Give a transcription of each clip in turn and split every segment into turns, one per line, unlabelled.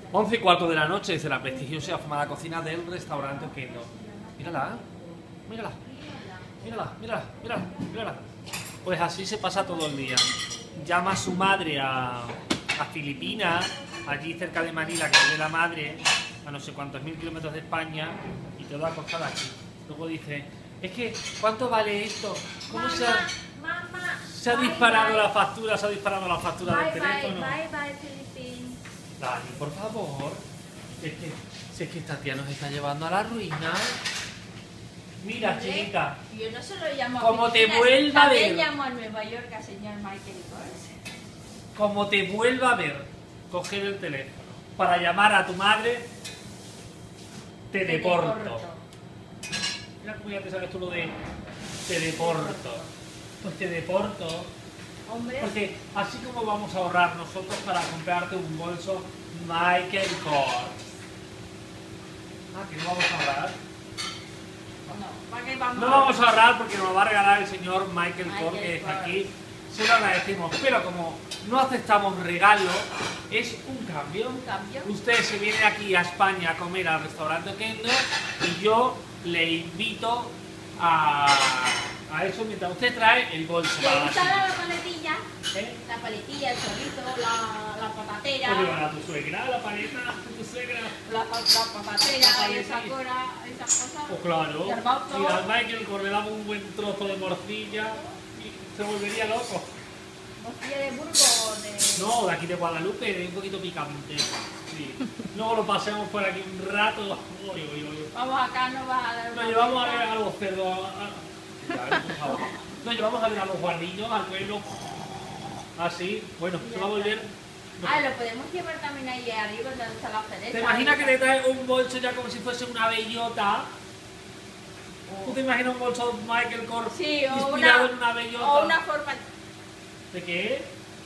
11:15 de la noche, dice la prestigiosa y afamada cocina del restaurante Oquendo. Mírala, mírala, mírala, mírala, mírala, mírala. Pues así se pasa todo el día. Llama a su madre a Filipinas, allí cerca de Manila, que vive la madre, a no sé cuántos mil kilómetros de España, y todo acostado aquí. Luego dice, es que, ¿cuánto vale esto? ¿Cómo se ha disparado la factura? Se ha disparado la factura del teléfono.
Bye, Philippines.
Dani, por favor. Si es que esta tía nos está llevando a la ruina. Mira, chiquita.
Yo no se lo llamo
como te
Filipinas,
vuelva a ver.
también llamo a Nueva York al señor Michael Kors.
Como te vuelva a ver, coger el teléfono para llamar a tu madre, te deporto. Mira cómo ya te sabes tú lo de te deporto. Pues te deporto.
Hombre.
Porque así como vamos a ahorrar nosotros para comprarte un bolso Michael Kors. Ah, que no vamos a ahorrar.
No, ¿para qué vamos?
No vamos a ahorrar porque nos lo va a regalar el señor Michael Kors, que está aquí. Se lo agradecemos, pero como no aceptamos regalo, es un cambio.
Un cambio.
Usted se viene aquí a España a comer al restaurante Oquendo y yo le invito a eso mientras usted trae el bolso.
¿Le gusta la paletilla?
¿Eh?
La paletilla, el chorrito, la patatera.
¿Cómo le va a tu suegra? ¿La paleta? ¿Tu suegra?
La patatera,
La paletilla.
esas cosas.
Pues claro,
Y al bauto.
si al Michael Kors le damos un buen trozo de morcilla, se volvería loco.
¿Morcilla de Burgos o de...?
No, de aquí de Guadalupe, un poquito picante. Sí. Luego lo pasemos por aquí un rato. Uy, uy, uy.
Vamos acá, nos va a dar una
Nos llevamos a
vuelta.
ver a los cerdos. Por favor. Nos llevamos a ver a los guarrillos, al pueblo. Así, bueno, se va a volver.
Ah, lo podemos llevar también ahí arriba donde está la cereza.
¿Te imaginas que te traes un bolso ya como si fuese una bellota? ¿Tú te imaginas un bolso Michael Kors
Sí, o
inspirado en una bellota?
O una forma...
¿De qué?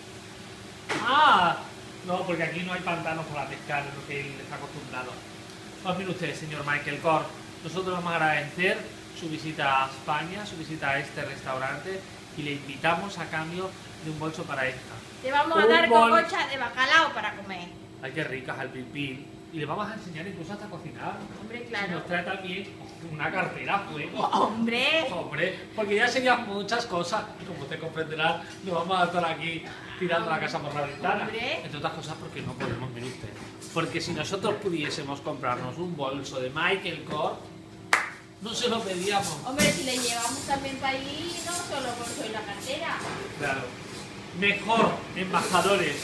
Ah, no, porque aquí no hay pantanos para pescar, es lo que él está acostumbrado. Pues mire usted, señor Michael Kors, nosotros vamos a agradecer su visita a España, su visita a este restaurante y le invitamos a cambio de un bolso para esta.
Te vamos a dar cococha de bacalao para comer.
Ay, qué ricas, al pil. Y le vamos a enseñar incluso hasta cocinar.
Hombre,
Si
claro.
nos trae también una cartera a fuego.
Hombre.
Hombre, porque ya serían muchas cosas. Y como usted comprenderá, no vamos a estar aquí tirando la casa por la ventana.
Hombre.
Entre otras cosas porque no podemos, mire usted. Porque si nosotros pudiésemos comprarnos un bolso de Michael Kors, no se lo pedíamos.
Hombre, si le llevamos también para allí, no solo bolso y la cartera.
Claro. Mejor embajadores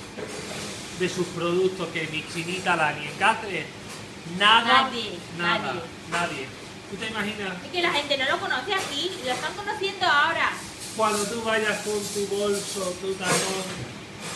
de sus productos que mi chinita Lani en Cáceres. Nada. Nadie. ¿Tú te imaginas?
Es que la gente no lo conoce aquí, lo están conociendo ahora.
Cuando tú vayas con tu bolso, tu tacón.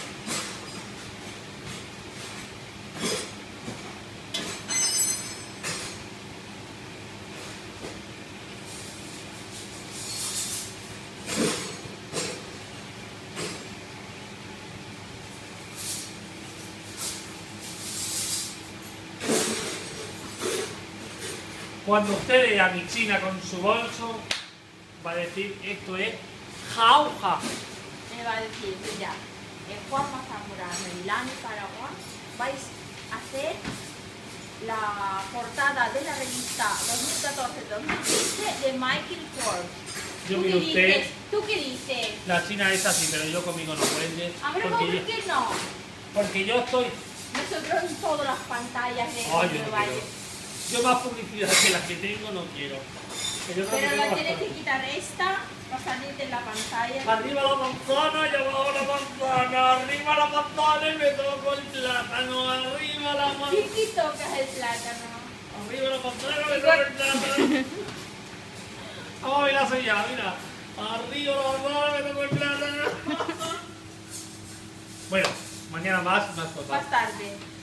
Cuando usted vea a mi china con su bolso, va a decir, esto es jauja.
Me va a decir, mira, Juanma Zamorano, Milán y Paraguay, vais a hacer la portada de la revista 2014-2015 de Michael Kors.
Yo
¿Tú
mire
qué
usted,
dices? ¿Tú qué dices?
la china es así, pero yo conmigo no puede.
Hombre, ¿por
Porque,
qué no?
porque yo estoy...
Nosotros en todas las pantallas de
Ay, yo no
Nueva
quiero.
York.
Yo más publicidad que las que tengo no quiero. Que yo creo que
Pero
tengo
lo tienes que
bastante.
quitar esta para salir de la pantalla.
Arriba la manzana y abajo la manzana. Arriba la manzana y me toco el plátano. Arriba la manzana.
Sí, tocas el plátano.
Arriba la manzana y me toco el plátano. Vamos a ver la señal, mira. Arriba la manzana y me toco el plátano. Bueno, mañana más cosas.
Más tarde.